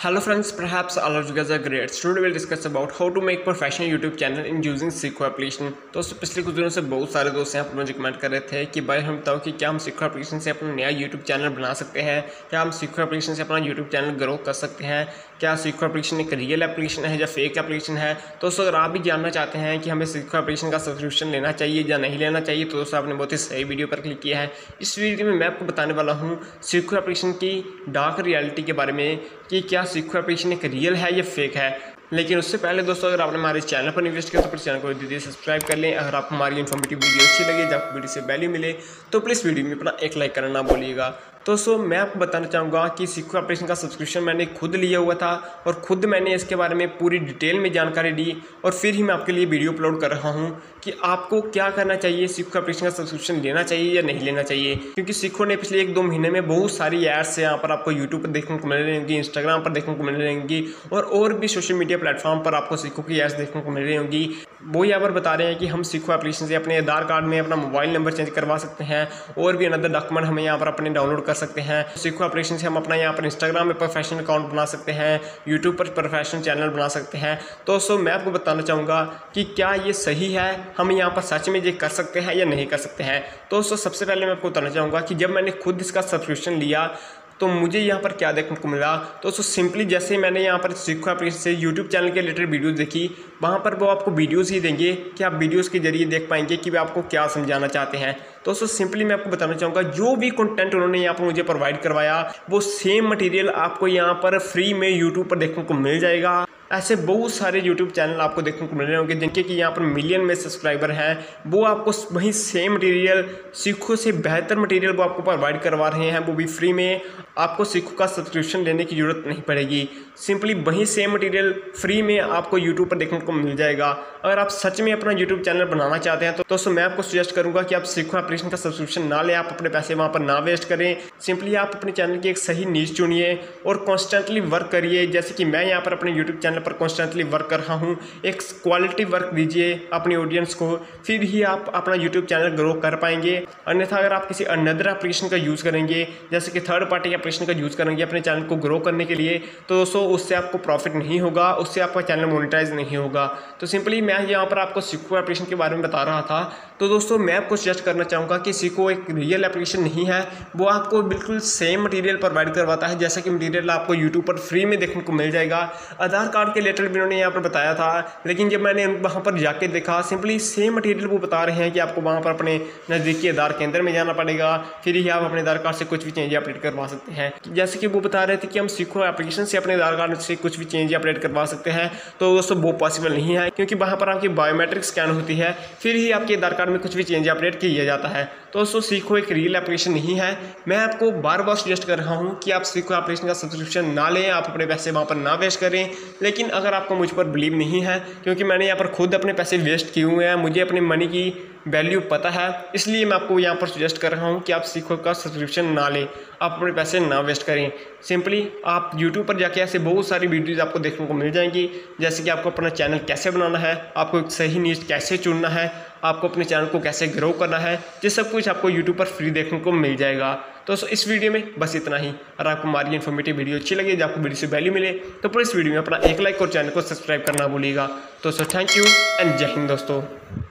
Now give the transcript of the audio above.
Hello friends, perhaps all of you guys are great. Today we'll discuss about how to make professional YouTube channel in using Sequo application। दोस्तों पिछले कुछ दिनों से बहुत सारे दोस्त यहाँ पर मुझे कमेंट कर रहे थे कि भाई हम बताओ कि क्या हम Sequo एप्लीकेशन से अपना नया YouTube चैनल बना सकते हैं, क्या हम Sequo एप्लीकेशन से अपना YouTube चैनल ग्रो कर सकते हैं, क्या Sequo एप्लीकेशन एक रियल एप्लीकेशन है या फेक एप्लीकेशन है। दोस्तों अगर आप भी जानना चाहते हैं कि हमें Sequo एप्लीकेशन का सब्सक्रिप्शन लेना चाहिए या नहीं लेना चाहिए तो दोस्तों आपने बहुत ही सही वीडियो पर क्लिक किया है। इस वीडियो में मैं आपको बताने वाला हूँ Sequo एप्लीकेशन की डार्क रियलिटी के बारे में कि क्या Sequo एप्लीकेशन एक रियल है या फेक है। लेकिन उससे पहले दोस्तों अगर आपने हमारे चैनल पर इन्वेस्ट किया तो प्लीज़ चैनल को दीजिए सब्सक्राइब कर लें। अगर आपको हमारी इन्फॉर्मेटिव वीडियो अच्छी लगे, जब आपको वीडियो से वैल्यू मिले तो प्लीज़ वीडियो में अपना एक लाइक करना ना भूलिएगा। दोस्तों मैं आपको बताना चाहूँगा कि Sequo एप्लीकेशन का सब्सक्रिप्शन मैंने खुद लिया हुआ था और खुद मैंने इसके बारे में पूरी डिटेल में जानकारी दी और फिर ही मैं आपके लिए वीडियो अपलोड कर रहा हूँ कि आपको क्या करना चाहिए, Sequo एप्लीकेशन का सब्सक्रिप्शन लेना चाहिए या नहीं लेना चाहिए। क्योंकि Sequo ने पिछले 1-2 महीने में बहुत सारी एड्स यहाँ पर आपको यूट्यूब पर देखने को मिल रही होंगी, इंस्टाग्राम पर देखने को मिल रही होंगी और भी सोशल मीडिया प्लेटफॉर्म पर आपको Sequo की एड्स देखने को मिल रही होंगी। वो यहाँ पर बता रहे हैं कि हम Sequo एप्लीकेशन से अपने आधार कार्ड में अपना मोबाइल नंबर चेंज करवा सकते हैं और भी अनदर डॉक्यूमेंट हमें यहाँ पर अपने डाउनलोड कर सकते हैं। Sequo एप्लीकेशन से हम अपना यहाँ पर इंस्टाग्राम में प्रोफेशनल अकाउंट बना सकते हैं, यूट्यूब पर प्रोफेशनल चैनल बना सकते हैं। दोस्तों मैं आपको बताना चाहूँगा कि क्या ये सही है, हम यहाँ पर सच में ये कर सकते हैं या नहीं कर सकते हैं। दोस्तों सबसे पहले मैं आपको बताना चाहूँगा कि जब मैंने खुद इसका सब्सक्रिप्शन लिया तो मुझे यहाँ पर क्या देखने को मिला। दोस्तों सिंपली जैसे मैंने यहाँ पर Sequo एप्लीकेशन से यूट्यूब चैनल के रिलेटेड वीडियोस देखी, वहाँ पर वो आपको वीडियोस ही देंगे कि आप वीडियोस के जरिए देख पाएंगे कि वे आपको क्या समझाना चाहते हैं। दोस्तों सिंपली मैं आपको बताना चाहूँगा जो भी कंटेंट उन्होंने यहाँ पर मुझे प्रोवाइड करवाया वो सेम मटेरियल आपको यहाँ पर फ्री में यूट्यूब पर देखने को मिल जाएगा। ऐसे बहुत सारे YouTube चैनल आपको देखने को मिल रहे होंगे जिनके कि यहाँ पर मिलियन में सब्सक्राइबर हैं, वो आपको वही सेम मटेरियल Sequo से बेहतर मटेरियल वो आपको प्रोवाइड करवा रहे हैं, वो भी फ्री में। आपको Sequo का सब्सक्रिप्शन लेने की ज़रूरत नहीं पड़ेगी, सिंपली वही सेम मटेरियल फ्री में आपको YouTube पर देखने को मिल जाएगा। अगर आप सच में अपना YouTube चैनल बनाना चाहते हैं तो दोस्तों मैं आपको सजेस्ट करूंगा कि आप Sequo एप्लीकेशन का सब्सक्रिप्शन ना लें, आप अपने पैसे वहाँ पर ना वेस्ट करें। सिंपली आप अपने चैनल की एक सही नीश चुनिए और कॉन्स्टेंटली वर्क करिए। जैसे कि मैं यहाँ पर अपने YouTube चैनल पर कॉन्स्टेंटली वर्क कर रहा हूँ, एक क्वालिटी वर्क दीजिए अपनी ऑडियंस को, फिर ही आप अपना YouTube चैनल ग्रो कर पाएंगे। अन्यथा अगर आप किसी अनदर एप्लीकेशन का यूज़ करेंगे, जैसे कि थर्ड पार्टी एप्लीकेशन का यूज़ करेंगे अपने चैनल को ग्रो करने के लिए, तो दोस्तों उससे आपको प्रॉफिट नहीं होगा, उससे आपका चैनल मोनेटाइज नहीं होगा। तो सिंपली मैं यहाँ पर आपको Sequo एप्लीकेशन के बारे में बता रहा था। तो दोस्तों मैं आपको सजेस्ट करना चाहूँगा कि Sequo एक रियल एप्लीकेशन नहीं है, वो आपको बिल्कुल सेम मटेरियल प्रोवाइड करवाता है जैसा कि मटेरियल आपको यूट्यूब पर फ्री में देखने को मिल जाएगा। आधार कार्ड के रिलेटेड भी उन्होंने यहाँ पर बताया था, लेकिन जब मैंने वहाँ पर जाके देखा सिंपली सेम मटेरियल वो बता रहे हैं कि आपको वहाँ पर अपने नज़दीकी आधार केंद्र में जाना पड़ेगा, फिर ही आप अपने आधार कार्ड से कुछ भी चेंज अपडेट करवा सकते हैं। जैसे कि वो बता रहे थे कि हम Sequo एप्लीकेशन से अपने आधार कार्ड से कुछ भी चेंज अपडेट करवा सकते हैं, तो दोस्तों वो पॉसिबल नहीं है क्योंकि वहाँ पर आपकी बायोमेट्रिक स्कैन होती है, फिर ही आपके आधार कार्ड में कुछ भी चेंज अपडेट किया जाता है। तो दोस्तों Sequo एक रियल एप्लीकेशन नहीं है। मैं आपको बार बार सजेस्ट कर रहा हूँ कि आप Sequo एप्लीकेशन का सब्सक्रिप्शन ना लें, आप अपने पैसे वहाँ पर ना वेस्ट करें। लेकिन अगर आपको मुझ पर बिलीव नहीं है, क्योंकि मैंने यहाँ पर खुद अपने पैसे वेस्ट किए हुए हैं, मुझे अपनी मनी की वैल्यू पता है, इसलिए मैं आपको यहाँ पर सजेस्ट कर रहा हूँ कि आप Sequo का सब्सक्रिप्शन ना लें, आप अपने पैसे ना वेस्ट करें। सिंपली आप YouTube पर जाके ऐसे बहुत सारी वीडियोज़ आपको देखने को मिल जाएंगी, जैसे कि आपको अपना चैनल कैसे बनाना है, आपको एक सही नीश कैसे चुनना है, आपको अपने चैनल को कैसे ग्रो करना है, ये सब कुछ आपको YouTube पर फ्री देखने को मिल जाएगा। तो इस वीडियो में बस इतना ही। अगर आपको हमारी इन्फॉर्मेटिव वीडियो अच्छी लगी, जब आपको वीडियो से वैल्यू मिले तो प्लीज़ वीडियो में अपना एक लाइक और चैनल को सब्सक्राइब करना भूलिएगा। तो थैंक यू एंड जय हिंद दोस्तों।